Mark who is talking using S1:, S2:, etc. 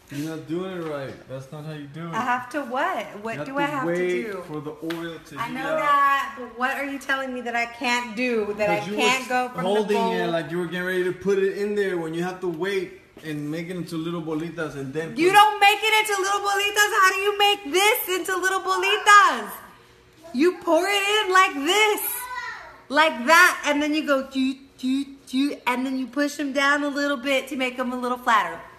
S1: You're not doing it right. That's not how you do it.
S2: I have to what? What do I have to do?
S1: Wait for the oil to heat up.
S2: I know that, but what are you telling me that I can't do? That I can't go from the bowl?
S1: Holding it like you were getting ready to put it in there when you have to wait and make it into little bolitas and then.
S2: You don't make it into little bolitas. How do you make this into little bolitas? You pour it in like this, like that, and then you go and then you push them down a little bit to make them a little flatter.